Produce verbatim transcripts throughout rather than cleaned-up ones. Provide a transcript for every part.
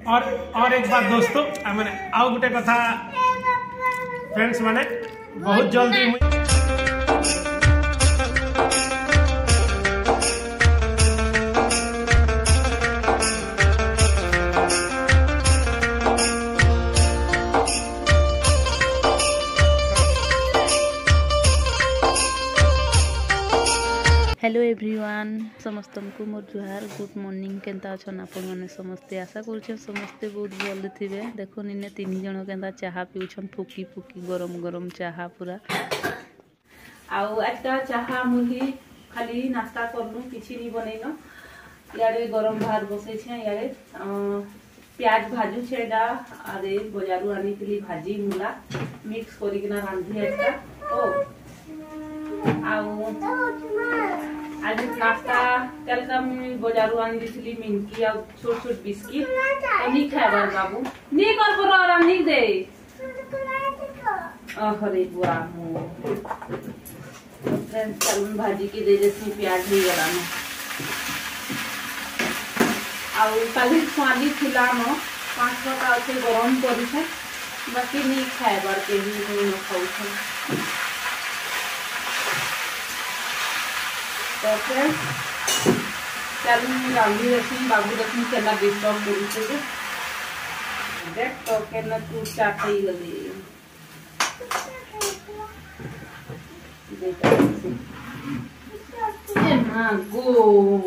और और एक बात दोस्तों मैंने आउ गोटे कथा फ्रेंड्स माने बहुत जल्दी हेलो एवरीवन समस्त को मोर जुहार गुड मॉर्निंग केंता अछन आपण माने समस्ते आशा करूछन समस्ते बहुत भल थिबे। देखो निने तीन जण केंता चाहा पिउछन फुकी फुकी गरम गरम चाहा पूरा आउ आजका चाहा मुही खाली नाश्ता करलु किछि नि बनैनो। यारे गरम भात बसै छै यारे प्याज भाजू छेडा आरे बाजारू आनीतली भाजी मूला मिक्स करिकना रांधी आजका ओ आउ आज नाश्ता कल का बाजारू आनी दिसली मिनकी आ छोट छोट बिस्किट नहीं खाइबार बाबू नी कर पर आराम नहीं दे अरे बुआ मो फ्रेंड्स चलन भाजी की दे देसी प्याज ही गला में आउ काली स्वादी थिला न पांच का से गरम करी छै बाकी नहीं खाइबार के ही नहीं खाउ छै। तो फ्रेंड्स चलो रांधी रखी बाबू रखी केना डिस्टर्ब करू छै देख तो केना तू चाटई गली देखा ए मां गो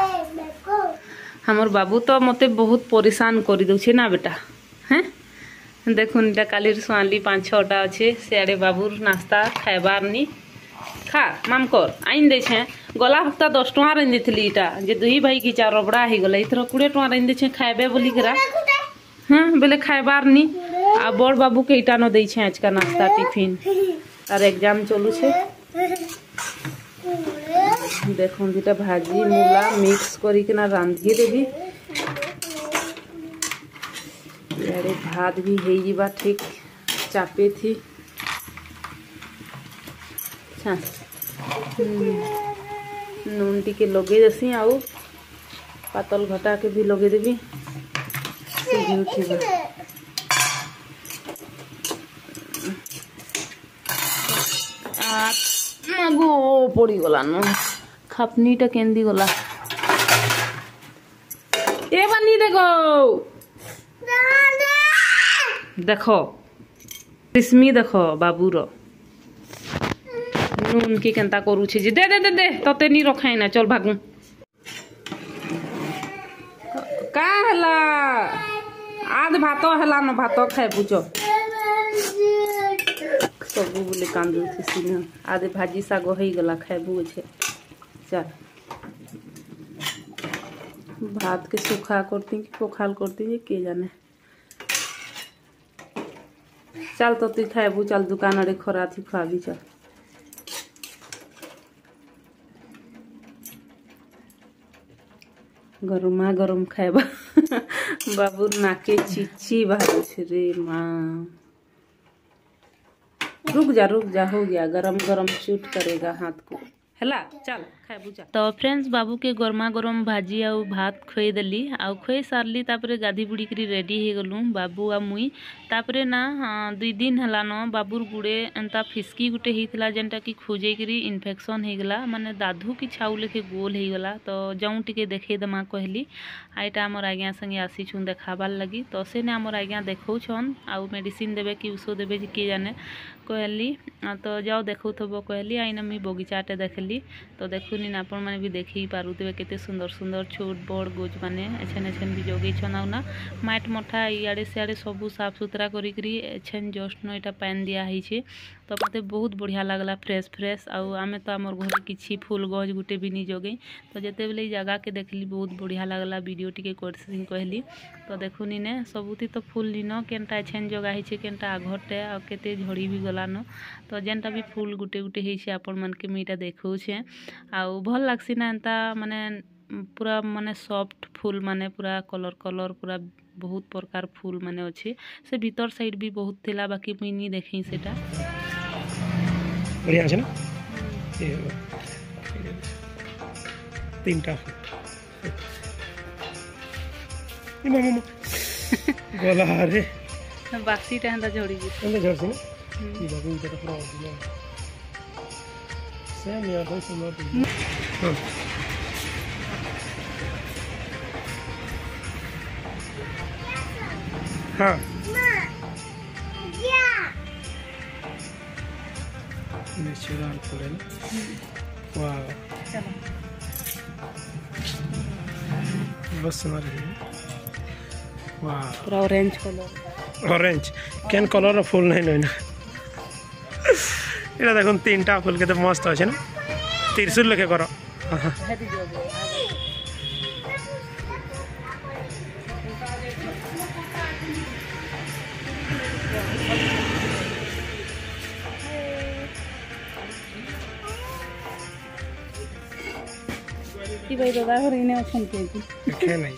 हमर बाबू तो मते बहुत परेशान करि दउ छै ना बेटा हैं देखुन इटा कालीर स्वाली पांच छटा अछि सेआडे बाबूर नाश्ता खाइबार नी खा माम कर आइन दे छे गला हफ्ता दस टका रेन देथली इटा जे दुई भाई की चार रबड़ा ही गला इथर बीस टका रेन दे छे खाइबे बोली करा हां बोले खाइबार नी आ बड़ बाबू के इटा न दे छे आज का नाश्ता टिफिन और एग्जाम चलू छे। देखो दुटा भाजी मूला मिक्स करी के ना रांधी देबी यारे भात भी हे जीवा ठीक चापे थी अच्छा नून टिके लगे देसी आउ पातल घटा के भी लगे देबी सिझी उठिबा आ गो पड़ी गला न खापनीटा केंदी गला ए बनी देखो देखो किस्मी देखो बाबूर नून की केंता करू छी दे दे दे दे तते नी रखाई ना चल भागू का हला आध भात हला न भात खाए बुझो सब बोले कांदू थी सीना आधे भाजी साग हो गला खाए बुझे चल भात के सूखा करती कि पोखाल करती के जाने चल तो तू खाएबू चल दुकान अरे खरा थी खुआबी चल गरमा गरम खाएबा बाबू नाके चिची बाहर रे माँ रुक जा रुक जा हो गया गरम गरम शूट करेगा हाथ को हैला चल खाए बुझा। तो फ्रेंड्स बाबू के गरमा गरम भाजी आउ भात खुए देली आउ खुए सारली तापरे गाधी बुड़ी करी रेडी हे गलु बाबू आ मुई तापरे ना दुई दिन हला न बाबूर गुड़े एंता फिसकी गुटे हेतला जेनटा कि खोजे करी इन्फेक्शन हे गला माने दादू की छाउ लेखे गोल हे गला तो जाऊँ टिके देखे दमा कहली आईटा हमर आज्ञा संगे आसी छुं देखाबार लगी तो से ने हमर आज्ञा देखौ छन आउ मेडिसिन देबे कि औषध देबे जे के जाने कहली तो जाओ देखौ थबो कहली आइना मी बगीचाटे देखली तो देखुनी ना आपण माने भी देखि पारुतबे केते सुंदर सुंदर छोट बड़ गोज माने एछन एछन भी जोगै छनाउ ना माट मठा इयाडे सियाडे सबु साफ सुथरा करी करी एछन जस्ट न एटा पानी दिया है छे तो मते बहुत बढ़िया लागला फ्रेश फ्रेश आउ आमे तो हमर घर किछि फूल गज गुटे भी नी जोगै तो जेते बेले जगह के देखली बहुत बढ़िया लागला वीडियो टिके करसी कहली तो देखुनी ने सबुती तो फूल लीन केनटा एछन जोगा है छे केनटा आघरटे आ केते झड़ी भी गला न तो जेनटा भी फूल गुटे गुटे है छे आपण मन के मीटा देखौ छे आउ भल लागसी ना एंता माने पूरा माने सॉफ्ट फूल माने पूरा कलर कलर पूरा बहुत प्रकार फूल माने अच्छे से भीतर साइड भी बहुत थिला बाकी मुई नी देखै सेटा बढ़िया আছে না এই তিনটা এই মামা गला रे बासी टा हंदा झड़ी जी एंदा झड़सी ना ई बाबू इटा तो पूरा ओरिजिनल सेम यार कोई सुनो तो हां नेचुरल पूरे ना वाह चलो बस सुना रही है वाह पूरा ऑरेंज कलर ऑरेंज केन कलर फुल नहीं ना এটা দেখুন তিনটা ফুল কেতে মস্ত আছে না ত্রিশুল লেখে করো কি ভাই দাদা ঘরে এনে অছন কে দেখে নাই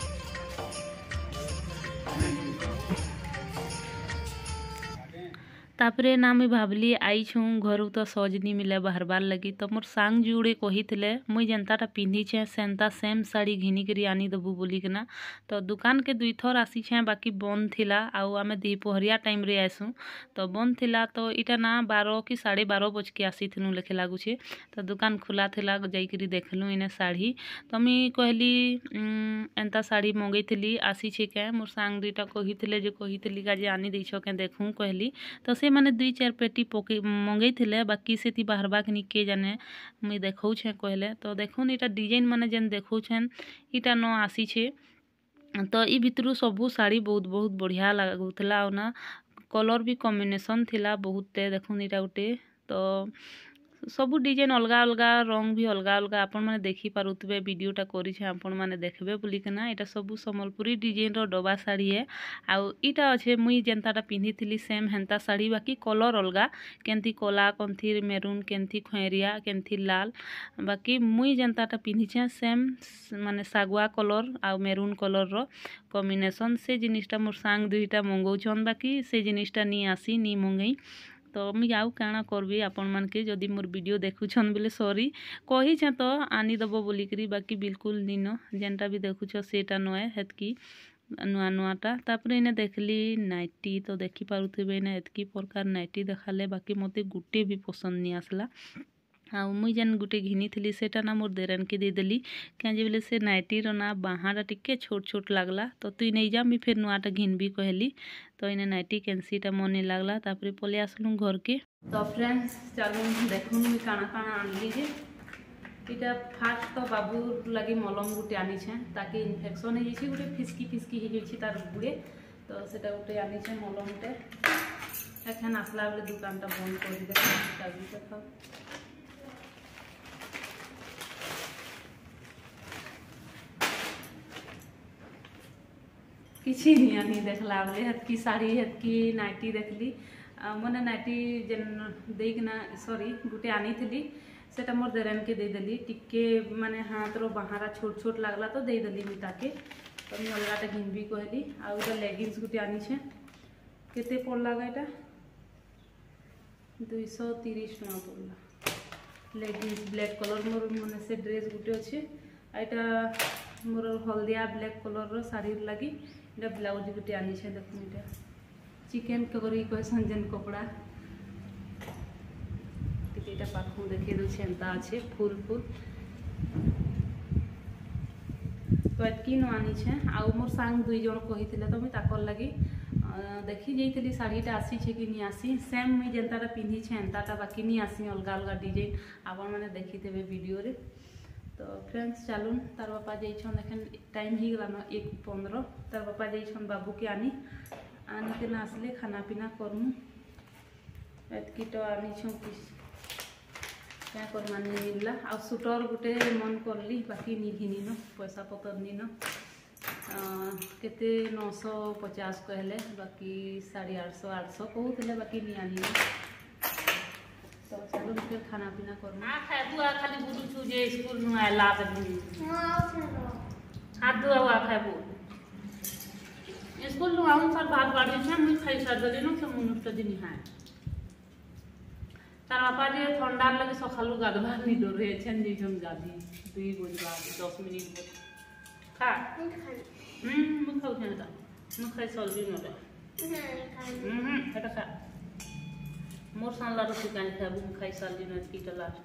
तापरे ना मुई भावली आई छूँ घर तो सज नहीं मिले बाहरबार लगी तो मोर सांग जुड़े कही थे मुई जेनताटा पिंधी छे सेंता सेम साड़ी घिनी करी आनी दबू बोलिकिना तो दुकान के दुई थर आसी छे बाकी बंद थिला आउ आमे दिपहरिया टाइम रे आसू तो बंद थिला तो इटा ना बारह कि साढ़े बारह बज के आसी थी लेखे लगुचे तो दुकान खुला थिला जाइकरी देखलु इने साड़ी तो मुई कहली एंता साड़ी मंगई थी आसी छे के मोर सांग दुईटा कही थे जे कही थी जे आनी दैछ के देखूँ कहली तो से माने दुई चार पेटी पके मंगई थे बाकी से थी बाहर बाक नि के जाने मुई देखौ छे कहले तो देखुन इटा डिजाइन माने जेन देखौ छेन इटा न आसी छे तो ई भितरु सबू साड़ी बहुत बहुत बढ़िया लागुतला ना कलर भी कॉम्बिनेशन थिला बहुते देखुन इटा गोटे तो सबू डिजाइन अलग अलग रंग भी अलग अलग आपण माने देखि पारुतबे वीडियोटा करी छे आपण माने देखबे बुलिकना एटा सबू सम्बलपुरी डिजाइन रो डबा साड़ी है आउ इटा अच्छे मुई जेनताटा पिंधी थिली सेम हेंता साड़ी बाकी कलर अलग केंथी कला केंथी मेरून केंथी खैरिया केंथी लाल बाकी मुई जेनताटा पिंधी छे सेम माने सागुआ कलर आउ मेरून कलर रो कॉम्बिनेशन से जिनिसटा मोर सांग दुईटा मंगौछन बाकी से जिनिसटा नी आसी नी मंगई तो मुझे आउ काଣା करबी आपण मान के जदि मोर वीडियो देखुछन बोले सॉरी कही छे तो आनी दबो बोलिकरी बाकी बिल्कुल नीन जेनटा भी देखुछ सेटा नए हेतकी नुआ नुआटा तापर इने देखली नाइटी तो देखि पारुथिबे इने एतकी प्रकार नाइटी देखाले बाकी मते गुटे भी पसंद नहीं आसला आ मुई जेन गुटे घिनी थी सेटा ना मोर देरन के दे देली क्या बोले से नाइटी ना बाहाटा टिके छोट छोट लगला तो तुई नहीं जा मुई फिर नुआटा घिनबी कहली तो इने नाइटी कैंसीटा मन नहीं लगला तापर पले आसलू घर के तो फ्रेंड्स चलो देखूँ मुई काना काना आनली जे इटा फास्ट तो बाबू लगी मलम गुटे आनी छे ताकि इन्फेक्शन हो जाइए गोटे फिसकी फिसकी हो जाइए तार गुड़े तो सेटा गोटे आनी छे मलम गुटे एखन आसला बेले दुकानटा बंद कर देखा किसी नहीं आनी देखला बोले हेतकी साड़ी हेतकी नाइटी देखली मने नाइटी जेन देना सॉरी गुटे आनी थी सेटा मोर देरन के दे देली टिके माने हाथ रो बाहरा छोट छोट लगला तो दे देली मिताके तो मुझे अलगाटा घिनबी कहली आ उटा लेगिंग्स गुटे आनी छे केते पड़ला एटा दुई सौ तीस टका पड़ला लेगिंग्स ब्लैक कलर मोर माने से ड्रेस गुटे अच्छे एटा मोर हल्दिया ब्लैक कलर रो साड़ी लगी इटा ब्लाउज गुटे आनी छे देखुन इटा चिकन करी कहसन जेन कपड़ा टिकेटा पाखु देखे दो एंता अच्छे फुल फुल तो एतकी न आनी छे आउ मोर सांग दुई जन कही थे तो मुई ताकर लगी देखी जाइली शाड़ीटा आसी छे कि नहीं आसी सेम मुई जेनताटा पिंधी छे एंताटा बाकी नहीं आसी अलग अलग डिजाइन आपण माने देखिथे वीडियो रे तो फ्रेंड्स चलून तार बापा जाइछन देखें टाइम ही गला ना एक पंद्रह तार बापा जाइछन बाबू के आनी आनी के ना आसले खाना पीना करमु एतकी तो आनी छो किस क्या कर मान मिलला आ सुटर गुटे मन करली बाकी नी घिनी न पैसा पतर नी न केते नौ सौ पचास कहले बाकी साढ़े आठ सौ आठ सौ कहूले बाकी नी आनी तो चलो फिर खाना पीना करना आ खाए बुआ खाली बुडू छु जे स्कूल नु आला त हाथ दुआ हुआ खाए बु स्कूल नु आउन सर भात बाड़ी छे मुई खाई सर दली न से मुनुष्ट दिन हाय तार बापा जे ठंडा लगे सखालु गाधवा नि डर रे छन जे हम गाधी दुई बजवा दस मिनिट खा हम मुई खाउ छे त ମୁଁ ଖାଇ ସଲ୍ବି ନଲେ ହୁଁ ଏଟା ଖା मोर सानला रोटी कानी खाबू खाई साली न कीटा लास्ट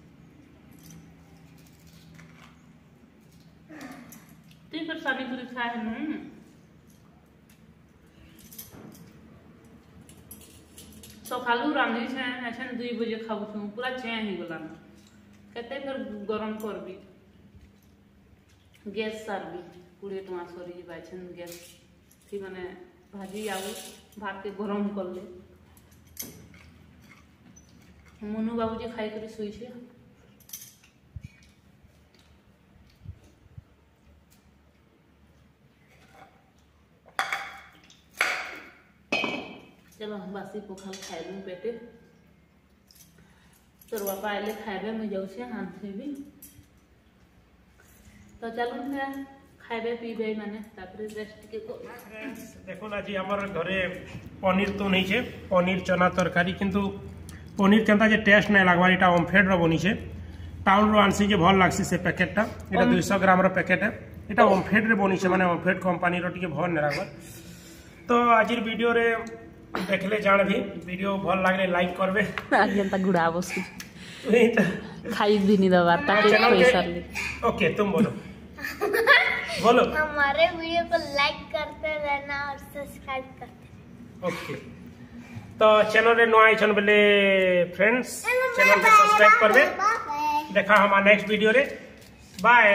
ती फिर सानी पूरी खाए न सकालू रांधी छे एछन दो बजे खाबू छु पूरा चैन ही गला न कते फिर गरम करबी गैस सारबी पूरे टमा सरी बाछन गैस थी माने भाजी आउ भात के गरम कर ले मनु बाबूजी खाई कर सोई छे चलो हम बासी पोखल खाइलू पेटे तोर बापा आइले खाइबे मैं जाऊ छे हाथ धोबी तो चलो ना खाइबे पीबे माने तापर रेस्ट के को देखो ना जी हमर घरे पनीर तो नहीं छे पनीर चना तरकारी किंतु पनीर केनता जे टेस्ट नहीं लागवा एटा ओमफेड रो बनी छे टाउन रो आनसी जे भल लागसी से पैकेटटा एटा दो सौ ग्राम रो पैकेट है एटा ओमफेड रे बनी छे माने ओमफेड कंपनी रो टिके भल नहीं लागवा तो आजिर वीडियो रे देखले जान भी वीडियो भल लागले लाइक करबे आजंता गुड़ा बसु खाई भी नहीं दवा ताके पैसा ले ओके तुम बोलो बोलो हमारे वीडियो को लाइक करते रहना और सब्सक्राइब करते ओके तो चैनल रे नया आइछन बेले फ्रेंड्स चैनल के सब्सक्राइब करबे देखा हमारा नेक्स्ट वीडियो रे बाय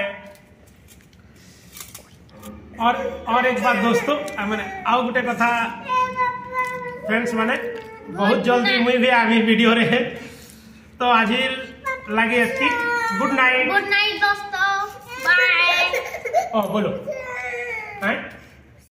और और एक बात दोस्तों माने आउ गुटे कथा फ्रेंड्स माने बहुत जल्दी मुई भी आमी वीडियो रे तो आज लगे गुड नाइट गुड नाइट दोस्तों बाय ओ बोलो हैं